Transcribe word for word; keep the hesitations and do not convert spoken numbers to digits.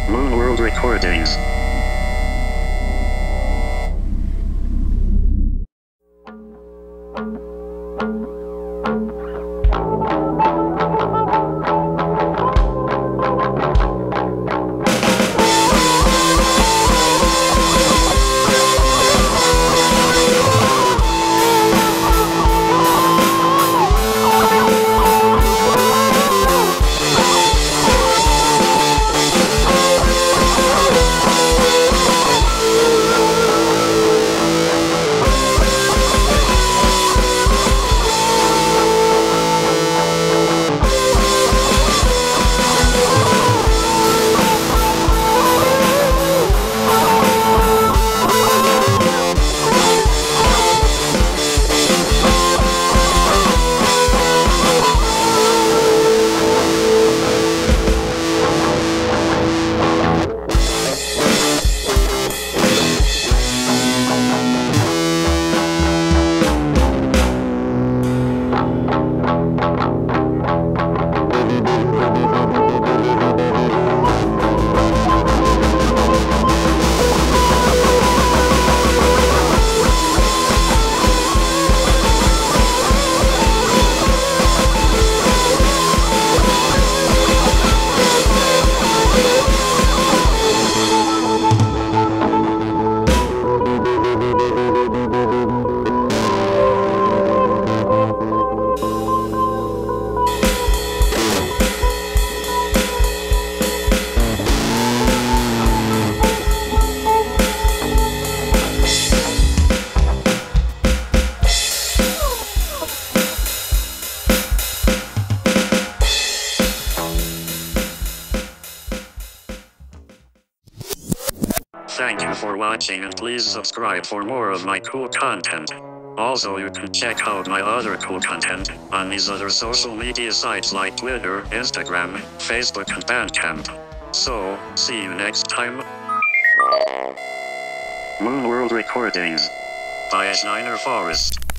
Moon World Recordings. Thank you for watching, and please subscribe for more of my cool content. Also, you can check out my other cool content on these other social media sites like Twitter, Instagram, Facebook, and Bandcamp. So, see you next time. Moon World Recordings by Eshniner Forest.